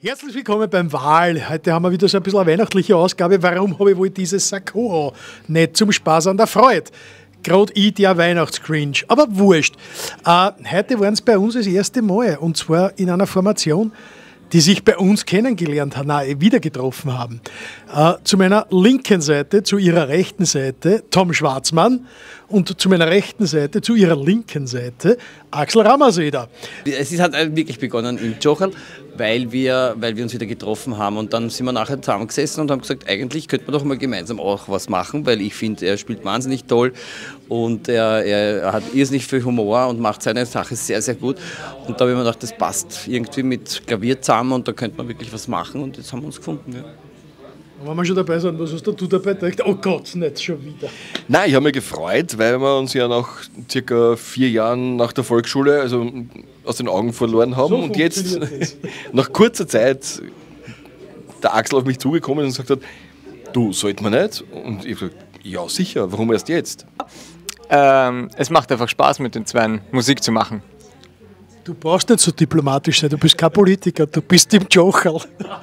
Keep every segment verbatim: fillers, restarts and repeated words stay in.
Herzlich willkommen beim Wahl. Heute haben wir wieder so ein bisschen eine weihnachtliche Ausgabe. Warum habe ich wohl dieses Sakko an? Nicht zum Spaß an der Freude. Gerade ich, der Weihnachtscringe. Aber wurscht. Äh, heute waren es bei uns das erste Mal. Und zwar in einer Formation, die sich bei uns kennengelernt haben, nein, wieder getroffen haben. Äh, zu meiner linken Seite, zu ihrer rechten Seite, Tom Schwarzmann. Und zu meiner rechten Seite, zu ihrer linken Seite, Axel Rammerseder. Es ist, hat wirklich begonnen im Tschocherl, weil wir, weil wir uns wieder getroffen haben. Und dann sind wir nachher zusammengesessen und haben gesagt, eigentlich könnte man doch mal gemeinsam auch was machen, weil ich finde, er spielt wahnsinnig toll und er, er hat irrsinnig viel Humor und macht seine Sache sehr, sehr gut. Und da habe ich mir gedacht, das passt irgendwie mit Klavier zusammen und da könnte man wirklich was machen und jetzt haben wir uns gefunden. Ja. Und wenn wir schon dabei sind, was hast du dabei gedacht? Oh Gott, nicht schon wieder. Nein, ich habe mich gefreut, weil wir uns ja nach circa vier Jahren nach der Volksschule also aus den Augen verloren haben. So und jetzt, nach kurzer Zeit, der Axel auf mich zugekommen und gesagt hat, du, sollte man nicht? Und ich habe gesagt, ja sicher, warum erst jetzt? Ähm, es macht einfach Spaß, mit den Zweien Musik zu machen. Du brauchst nicht so diplomatisch sein, du bist kein Politiker, du bist im Tschocherl.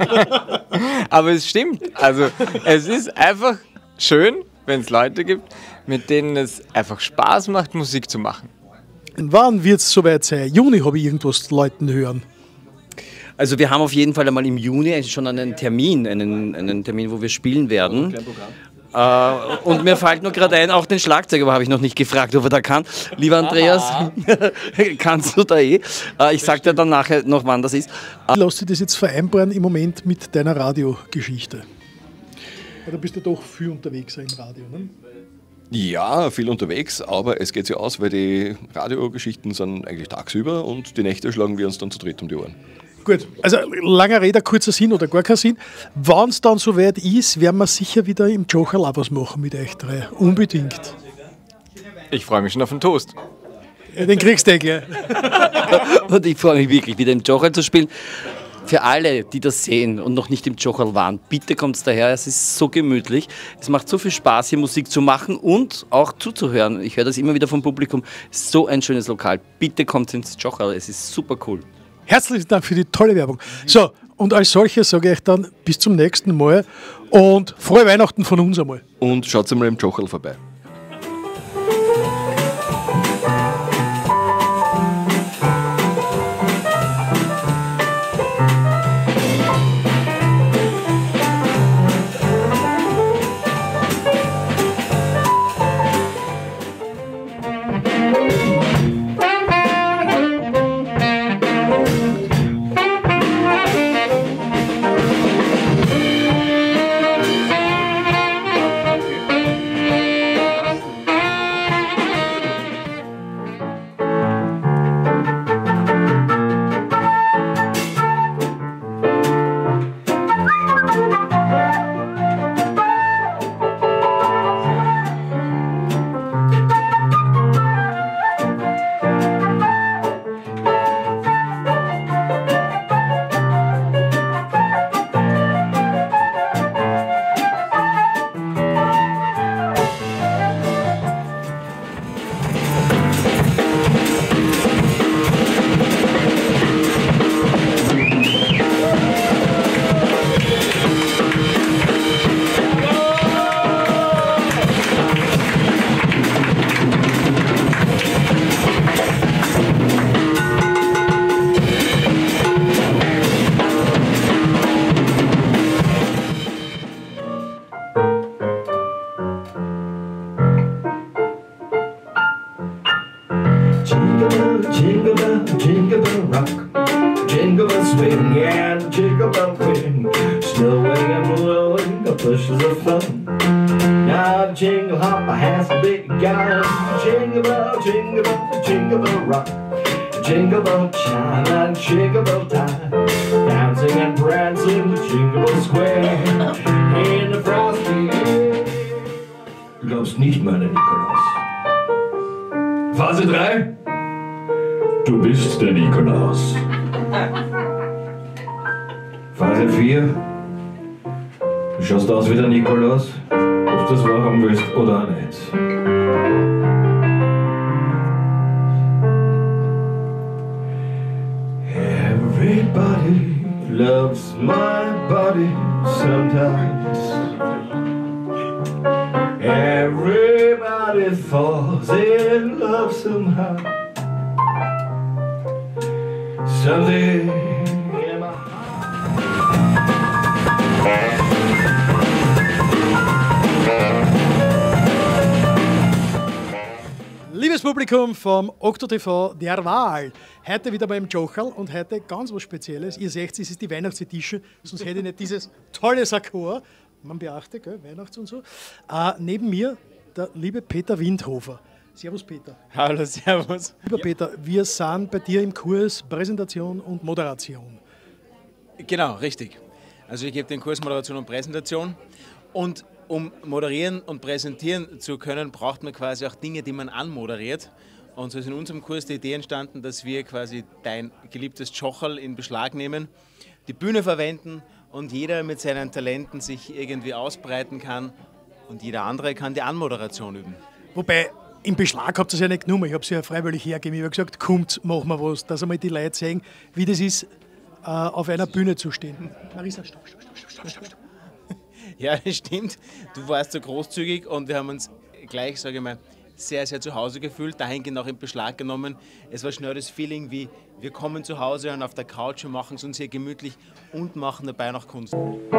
Aber es stimmt. Also es ist einfach schön, wenn es Leute gibt, mit denen es einfach Spaß macht, Musik zu machen. Und wann wird es soweit sein? Juni habe ich irgendwas Leuten hören. Also wir haben auf jeden Fall einmal im Juni schon einen Termin, einen, einen Termin, wo wir spielen werden. Äh, und mir fällt nur gerade ein, auch den Schlagzeuger habe ich noch nicht gefragt, ob er da kann. Lieber Andreas, kannst du da eh? Äh, ich sage dir dann nachher noch, wann das ist. Lass dich das jetzt vereinbaren im Moment mit deiner Radiogeschichte? Da bist du doch viel unterwegs im Radio, ne? Ja, viel unterwegs, aber es geht sich aus, weil die Radiogeschichten sind eigentlich tagsüber und die Nächte schlagen wir uns dann zu dritt um die Ohren. Gut, also langer Rede, kurzer Sinn oder gar kein Sinn. Wenn es dann soweit ist, werden wir sicher wieder im Tschocherl auch was machen mit euch drei. Unbedingt. Ich freue mich schon auf den Toast. Ja, den kriegst du gleich. Und ich freue mich wirklich, wieder im Tschocherl zu spielen. Für alle, die das sehen und noch nicht im Tschocherl waren, bitte kommt daher, es ist so gemütlich. Es macht so viel Spaß, hier Musik zu machen und auch zuzuhören. Ich höre das immer wieder vom Publikum. Es ist so ein schönes Lokal. Bitte kommt ins Tschocherl, es ist super cool. Herzlichen Dank für die tolle Werbung. So, und als solches sage ich dann bis zum nächsten Mal und frohe Weihnachten von uns einmal. Und schaut mal im Tschocherl vorbei. Jingle bell, jingle bell rock, jingle bell swing, yeah, jingle bell ring. Snowing and blowing, the bushes of fun. Now the jingle hopper has begun. Jingle bell, jingle bell, jingle bell rock, jingle bell chime and jingle bell time. Dancing and prancing the Jingle Bell Square in the frosty air. Du glaubst nicht, meine Nikolaus. Phase drei. Du bist der Nikolaus. Phase vier. Du schaust aus wie der Nikolaus, ob du das wahrhaben willst oder auch nicht. Everybody loves falls in love somehow. Someday in my Liebes Publikum vom OktoTV der Wahl, heute wieder beim Jochel und heute ganz was Spezielles. Ihr seht, es ist die Weihnachtsedition, sonst hätte ich nicht dieses tolle Sakko. Man beachte, gell, Weihnachts und so. Äh, neben mir der liebe Peter Windhofer. Servus Peter. Hallo, servus. Lieber Peter, wir sind bei dir im Kurs Präsentation und Moderation. Genau, richtig. Also ich gebe den Kurs Moderation und Präsentation und um moderieren und präsentieren zu können, braucht man quasi auch Dinge, die man anmoderiert. Und so ist in unserem Kurs die Idee entstanden, dass wir quasi dein geliebtes Jochel in Beschlag nehmen, die Bühne verwenden und jeder mit seinen Talenten sich irgendwie ausbreiten kann und jeder andere kann die Anmoderation üben. Wobei, im Beschlag habt ihr es ja nicht genommen. Ich habe es ja freiwillig hergegeben. Ich habe gesagt, kommt, machen wir was, dass einmal die Leute sehen, wie das ist, äh, auf einer Bühne zu stehen. Marisa, stopp, stopp, stopp, stopp, stopp, stopp. Ja, das stimmt. Du warst so großzügig und wir haben uns gleich, sage ich mal, sehr, sehr zu Hause gefühlt, dahingehend auch in Beschlag genommen. Es war schnell das Feeling wie, wir kommen zu Hause und auf der Couch und machen es uns hier gemütlich und machen dabei noch Kunst.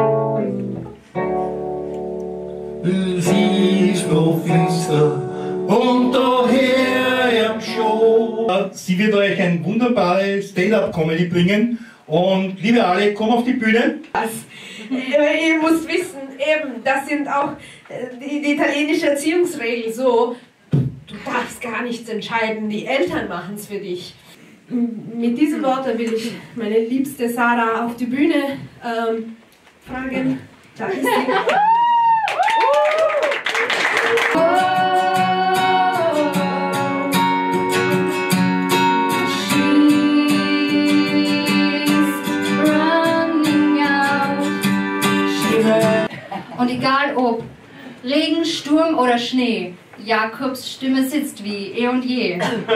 Sie ist noch finster und daher am Show. Sie wird euch ein wunderbares Stand-up-Comedy bringen. Und liebe alle, komm auf die Bühne. Was? Ihr müsst wissen, eben, das sind auch die, die italienische Erziehungsregel so, du darfst gar nichts entscheiden, die Eltern machen es für dich. Mit diesen Worten will ich meine liebste Sarah auf die Bühne ähm, fragen. Da ist sie. Und egal ob Regen, Sturm oder Schnee, Jakobs Stimme sitzt wie eh und je.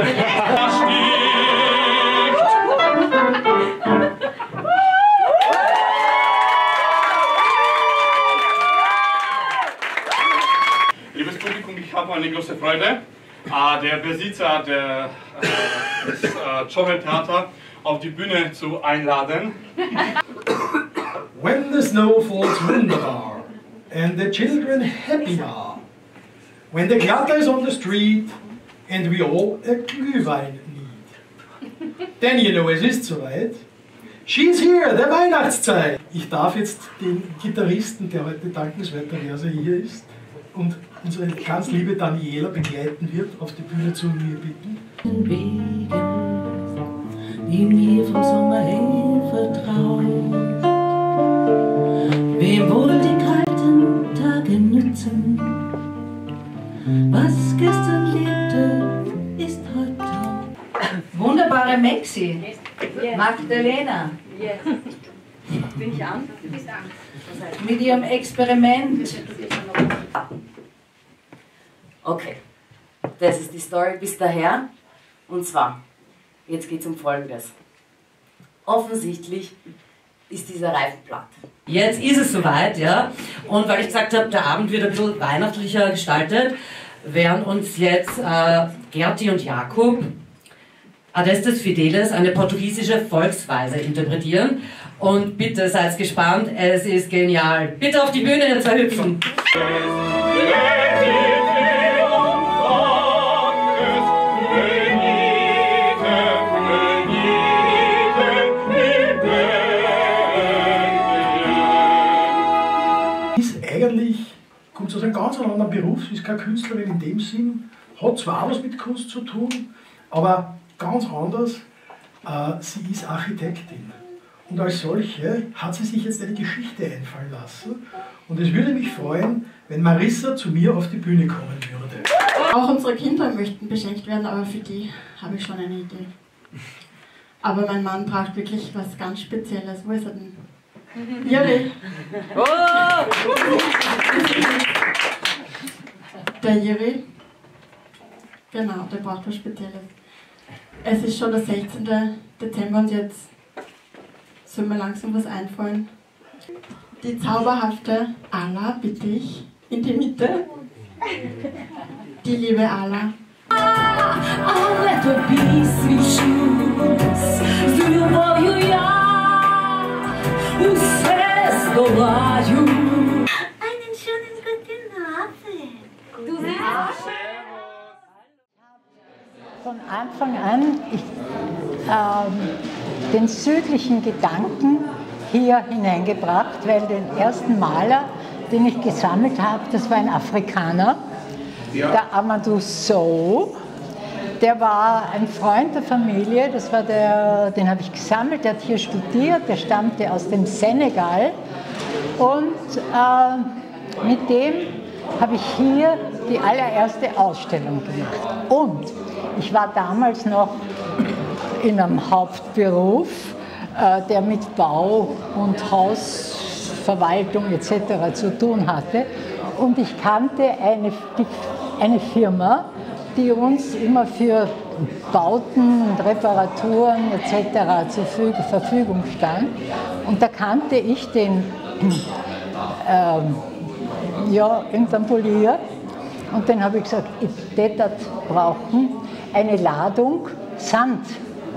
Liebes Publikum, ich habe eine große Freude, äh, der Besitzer der, äh, des äh, Jochel-Theater auf die Bühne zu einladen. When the snow falls wunderbar and the children happy are. When the Glatter is on the street and we all a Glühwein need. Then you know, es ist soweit. She's here, der Weihnachtszeit. Ich darf jetzt den Gitarristen, der heute dankenswerterweise hier ist und unsere ganz liebe Daniela begleiten wird, auf die Bühne zu mir bitten. Wegen, die mir vom Sommer her vertrauen. Wem wohl die kalten Tage nützen? Was gestern lebte, ist heute auch. Wunderbare Maxi. Yes. Magdalena. Yes. Bin ich an? Du bist an. Mit ihrem Experiment. Okay, das ist die Story bis daher. Und zwar, jetzt geht es um Folgendes. Offensichtlich ist dieser Reifen platt. Jetzt ist es soweit, ja. Und weil ich gesagt habe, der Abend wird ein bisschen weihnachtlicher gestaltet, werden uns jetzt äh, Gerti und Jakob Adestes Fideles, eine portugiesische Volksweise, interpretieren. Und bitte seid gespannt, es ist genial. Bitte auf die Bühne, ihr zwei Hüpfen. Eigentlich kommt sie aus einem ganz anderen Beruf, sie ist keine Künstlerin in dem Sinn, hat zwar auch was mit Kunst zu tun, aber ganz anders, äh, sie ist Architektin. Und als solche hat sie sich jetzt eine Geschichte einfallen lassen. Und es würde mich freuen, wenn Marissa zu mir auf die Bühne kommen würde. Auch unsere Kinder möchten beschenkt werden, aber für die habe ich schon eine Idee. Aber mein Mann braucht wirklich was ganz Spezielles. Wo ist er denn? Jiri. Oh! Der Jiri. Genau, der braucht was Spezielles. Es ist schon der sechzehnte Dezember und jetzt soll mir langsam was einfallen. Die zauberhafte Anna bitte ich in die Mitte. Die Liebe aller. Einen schönen guten Abend. Du siehst von Anfang an ich, ähm, den südlichen Gedanken hier hineingebracht, weil den ersten Maler, den ich gesammelt habe, das war ein Afrikaner, der Amadou Sow. Der war ein Freund der Familie, das war der, den habe ich gesammelt, der hat hier studiert, der stammte aus dem Senegal und äh, mit dem habe ich hier die allererste Ausstellung gemacht. Und ich war damals noch in einem Hauptberuf, äh, der mit Bau und Hausverwaltung et cetera zu tun hatte. Und ich kannte eine, die, eine Firma, die uns immer für Bauten und Reparaturen et cetera zur Verfügung stand. Und da kannte ich den ähm, ja, irgendeinen Polier. Und dann habe ich gesagt, ich würde brauchen eine Ladung Sand.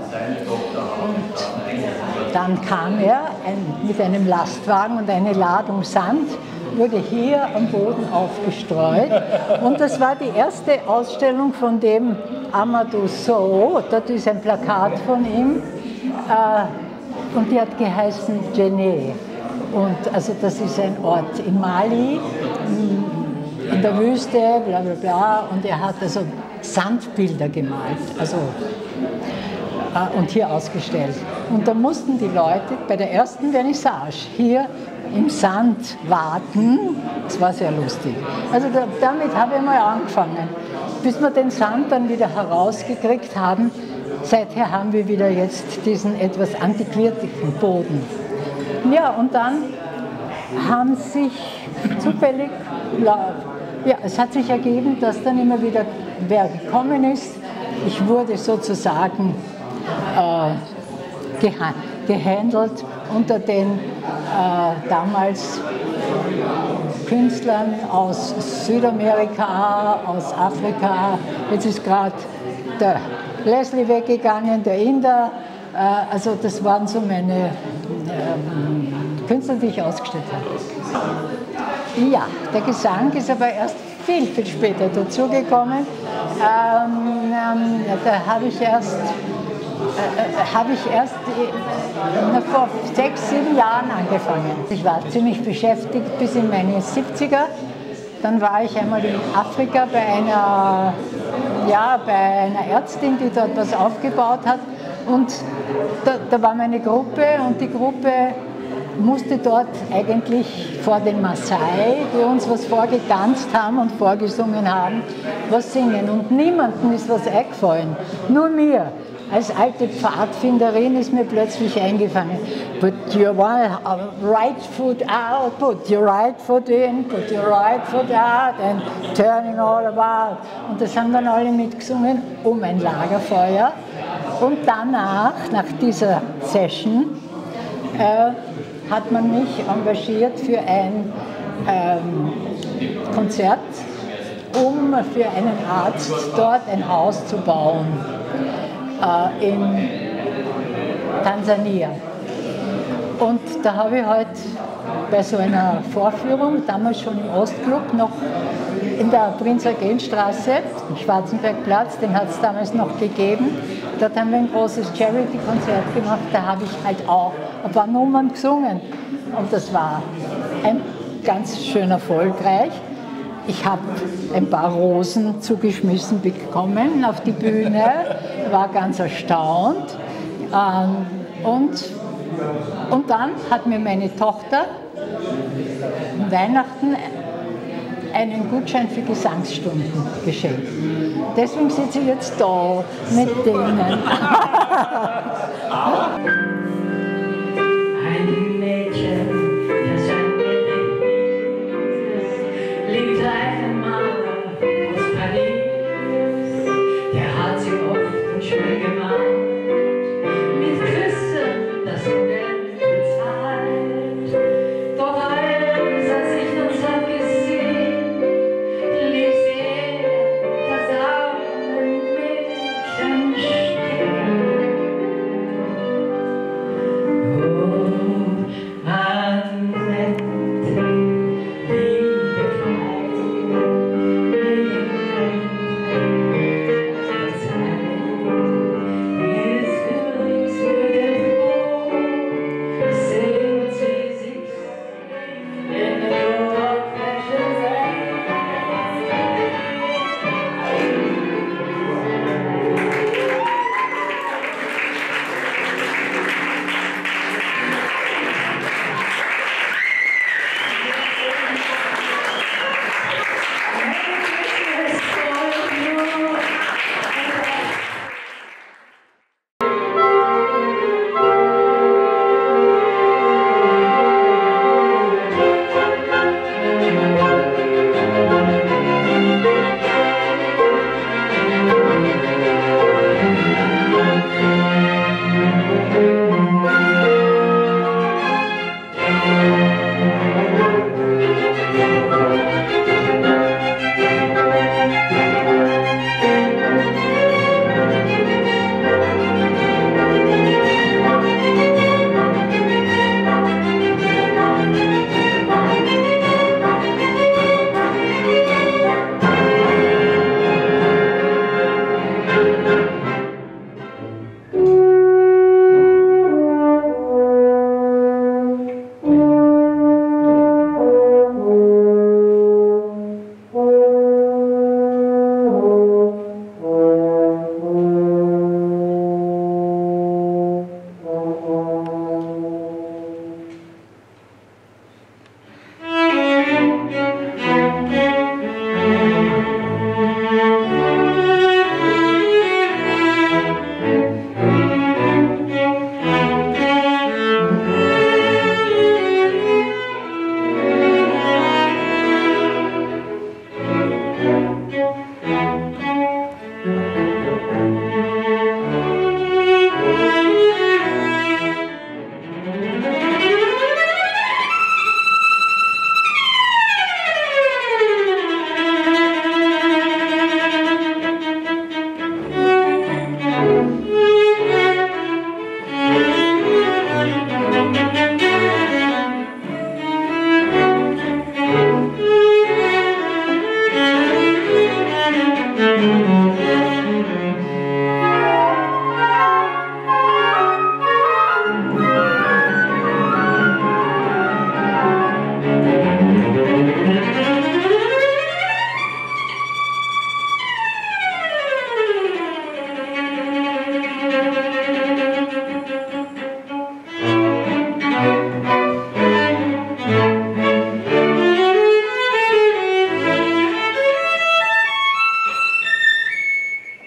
Und dann kam er ein, mit einem Lastwagen und eine Ladung Sand wurde hier am Boden aufgestreut. Und das war die erste Ausstellung von dem Amadou Sow. Dort ist ein Plakat von ihm. Äh, und die hat geheißen Djenné. Und also das ist ein Ort in Mali, in der Wüste, bla bla bla. Und er hat also Sandbilder gemalt. Also, äh, und hier ausgestellt. Und da mussten die Leute bei der ersten Vernissage hier im Sand warten. Das war sehr lustig. Also da, damit habe ich mal angefangen. Bis wir den Sand dann wieder herausgekriegt haben, seither haben wir wieder jetzt diesen etwas antiquierten Boden. Ja, und dann haben sich zufällig, ja, es hat sich ergeben, dass dann immer wieder wer gekommen ist. Ich wurde sozusagen äh, geha gehandelt unter den äh, damals Künstlern aus Südamerika, aus Afrika. Jetzt ist gerade der Leslie weggegangen, der Inder. Äh, also das waren so meine äh, Künstler, die ich ausgestellt habe. Ja, der Gesang ist aber erst viel, viel später dazugekommen. Ähm, ähm, da habe ich erst Äh, habe ich erst äh, vor sechs, sieben Jahren angefangen. Ich war ziemlich beschäftigt bis in meine siebziger. Dann war ich einmal in Afrika bei einer, ja, bei einer Ärztin, die dort was aufgebaut hat. Und da, da war meine Gruppe und die Gruppe musste dort eigentlich vor den Maasai, die uns was vorgetanzt haben und vorgesungen haben, was singen. Und niemandem ist was eingefallen, nur mir. Als alte Pfadfinderin ist mir plötzlich eingefallen, put your right foot out, put your right foot in, put your right foot out and turning all about. Und das haben dann alle mitgesungen um ein Lagerfeuer. Und danach, nach dieser Session, äh, hat man mich engagiert für ein ähm, Konzert, um für einen Arzt dort ein Haus zu bauen. In Tansania. Und da habe ich halt bei so einer Vorführung, damals schon im Ostclub, noch in der Prinz-Eugen-Straße, im Schwarzenbergplatz, den hat es damals noch gegeben. Dort haben wir ein großes Charity-Konzert gemacht, da habe ich halt auch ein paar Nummern gesungen. Und das war ein ganz schön erfolgreich. Ich habe ein paar Rosen zugeschmissen bekommen auf die Bühne, war ganz erstaunt. Und, und dann hat mir meine Tochter an Weihnachten einen Gutschein für Gesangsstunden geschenkt. Deswegen sitze ich jetzt da mit denen. Ein Mädchen, das ein liegt ein Maler aus Paris, der hat sie oft und schön gemalt, mit Küssen das Geld bezahlt. Doch eins, als ich das hab gesehen, lief sehr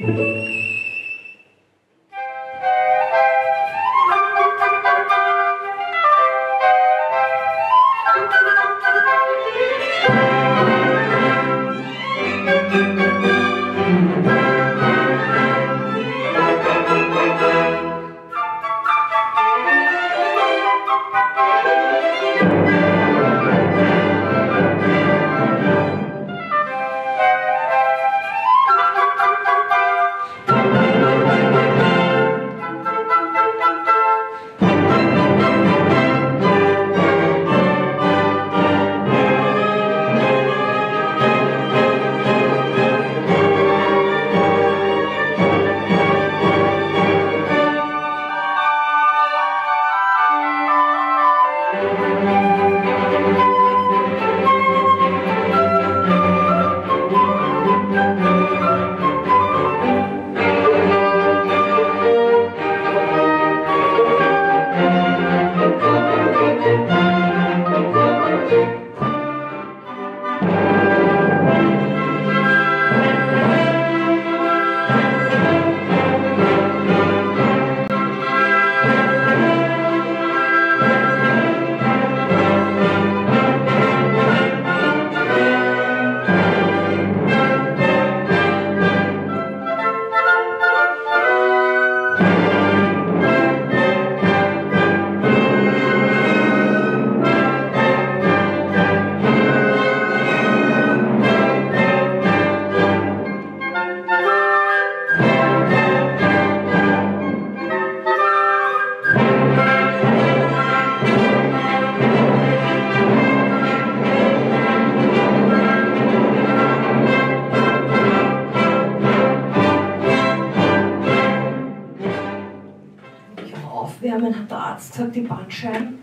Aufwärmen hat der Arzt gesagt, die Bandscheiben.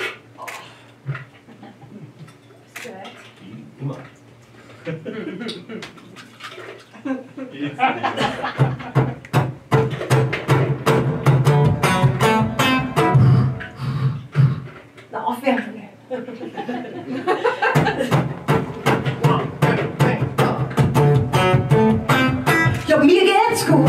Bist du bereit? Immer. Na, aufwärmen. Ja, mir geht's gut,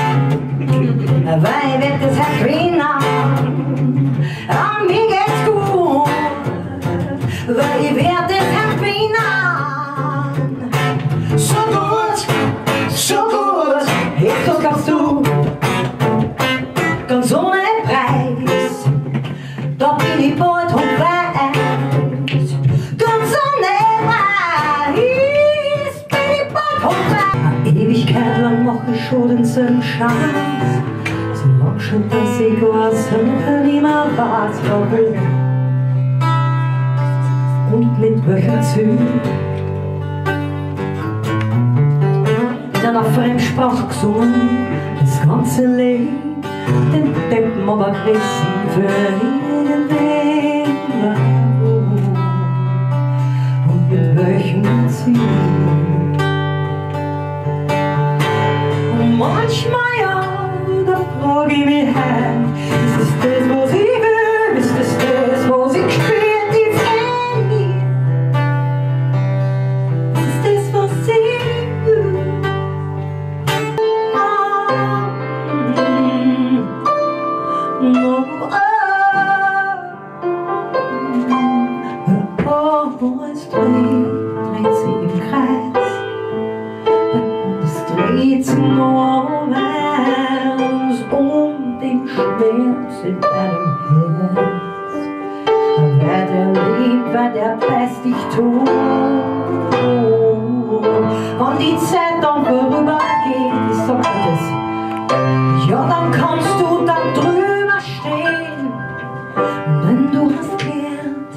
weil ich werd das Herr Queen an. Ja, mir geht's gut, weil ich werd das Herr Queen an. So gut, so gut, jetzt das kannst du, ganz ohne Preis, da bin ich bald und weiß, ganz ohne Preis, bin ich bald und weiß. Eine Ewigkeit lang mach ich schon denselben Scheiß. So lang schon, dass ich gar selber nicht mehr weiß, warum und mit welchem Ziel. In einer Fremdsprache gesungen, das ganze Leben, den Deppen aber aggressiv für irgendwen. Warum und mit welchem Ziel. Und manchmal ja, da frag ich mich heim, ist es das, was ich will, ist es das, was ich spür, tief in mir? Ist es das, was ich will? No, oh, es dreht, dreht sich im Kreis. Es dreht sich nur eins um den Schmerz in deinem Herz. Wer der liebt, wer der best dich tut. Wenn die Zeit dann vorübergeht, ich sag dir das, ja, dann kannst du da drüber stehen. Denn du hast gelernt,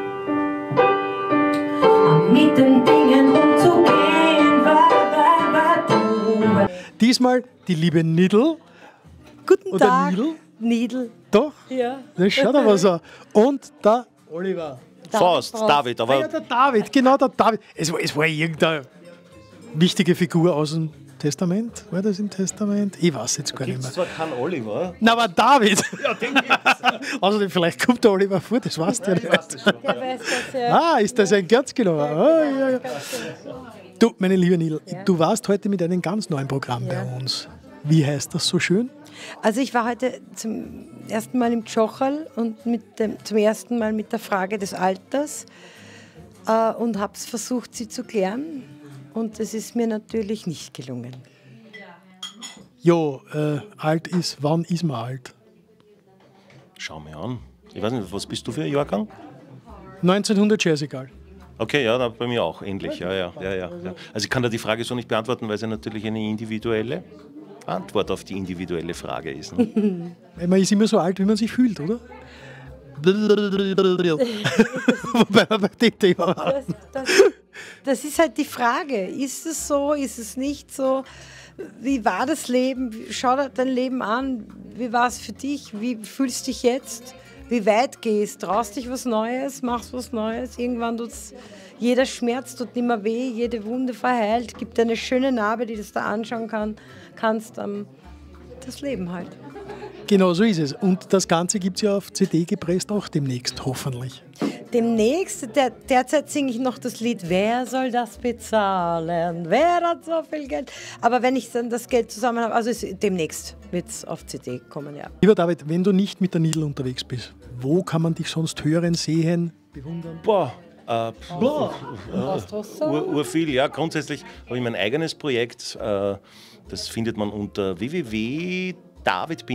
mit den Dingen umzugehen, weil, weil, weil du. Diesmal die liebe Nidl. Guten Oder Tag. Nidl. Nidl. Doch? Ja. Das schaut aber so. Und der Oliver. Fast, David, aber. Ah, ja, der David, genau der David. Es war, es war irgendeine wichtige Figur aus dem Testament. War das im Testament? Ich weiß jetzt gar nicht Gibt's mehr. zwar keinen Oliver. Na, aber David. Ja, den gibt's. Außerdem, vielleicht kommt der Oliver vor, das weißt du ja nicht. Der weiß das ja. Ah, ist das ein ganz genau? Ah, ja, ja. Du, meine liebe Nil, Ja. du warst heute mit einem ganz neuen Programm Ja. bei uns. Wie heißt das so schön? Also ich war heute zum ersten Mal im Tschocherl und mit dem, zum ersten Mal mit der Frage des Alters äh, und habe es versucht, sie zu klären. Und es ist mir natürlich nicht gelungen. Jo, äh, alt ist, wann ist man alt? Schau mir an. Ich weiß nicht, was bist du für ein Jahrgang? neunzehnhundert, scheißegal. Okay, ja, da bei mir auch ähnlich. Ja, ja, ja, ja, ja. Also ich kann da die Frage so nicht beantworten, weil es ja natürlich eine individuelle Antwort auf die individuelle Frage ist. Ne? Weil man ist immer so alt, wie man sich fühlt, oder? Wobei wir bei dem Thema waren. Das, das, das ist halt die Frage. Ist es so, ist es nicht so? Wie war das Leben? Schau dir dein Leben an. Wie war es für dich? Wie fühlst du dich jetzt? Wie weit gehst? Traust dich was Neues? Machst was Neues? Irgendwann tut's, jeder Schmerz tut nicht mehr weh, jede Wunde verheilt. Gibt dir eine schöne Narbe, die du da anschauen kann, kannst. Ähm, das Leben halt. Genau so ist es. Und das Ganze gibt es ja auf C D gepresst auch demnächst, hoffentlich. Demnächst, der, derzeit singe ich noch das Lied Wer soll das bezahlen? Wer hat so viel Geld? Aber wenn ich dann das Geld zusammen habe, also es, demnächst wird es auf C D kommen, ja. Lieber David, wenn du nicht mit der Nidl unterwegs bist, wo kann man dich sonst hören, sehen, bewundern? Boah. Äh, Boah. äh, ur, ur viel, ja. Grundsätzlich habe ich mein eigenes Projekt. Äh, das findet man unter w w w punkt david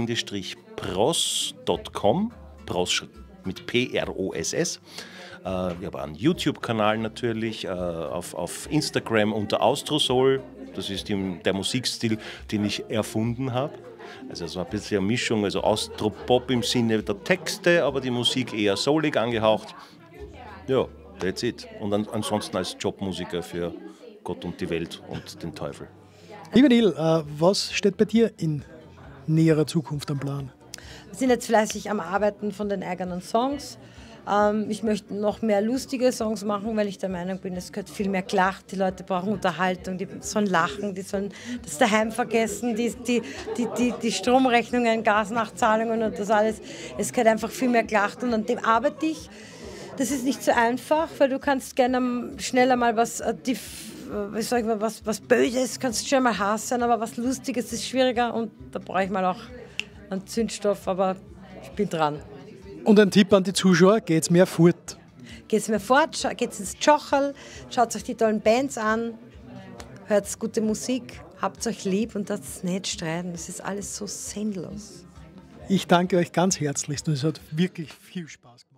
pross punkt com. Pross mit P R O S S. Äh, ich habe einen YouTube-Kanal natürlich, äh, auf, auf Instagram unter Austrosol. Das ist die, der Musikstil, den ich erfunden habe. Also so ein bisschen eine Mischung, also Austropop im Sinne der Texte, aber die Musik eher soulig angehaucht. Ja, that's it. Und an, ansonsten als Jobmusiker für Gott und die Welt und den Teufel. Lieber Nil, äh, was steht bei dir in näherer Zukunft am Plan? Wir sind jetzt fleißig am Arbeiten von den eigenen Songs. Ähm, ich möchte noch mehr lustige Songs machen, weil ich der Meinung bin, es gehört viel mehr gelacht. Die Leute brauchen Unterhaltung, die sollen lachen, die sollen das daheim vergessen, die, die, die, die, die Stromrechnungen, Gasnachzahlungen und das alles. Es gehört einfach viel mehr gelacht und an dem arbeite ich. Das ist nicht so einfach, weil du kannst gerne schneller mal was, äh, die, wie sag ich mal, was, was Böses, kannst schnell mal hassen, aber was Lustiges ist schwieriger und da brauche ich mal auch einen Zündstoff, aber ich bin dran. Und ein Tipp an die Zuschauer, geht's mehr fort? Geht's mir fort, geht's ins Tschocherl, schaut euch die tollen Bands an, hört gute Musik, habt euch lieb und das nicht streiten, das ist alles so sinnlos. Ich danke euch ganz herzlichst und es hat wirklich viel Spaß gemacht.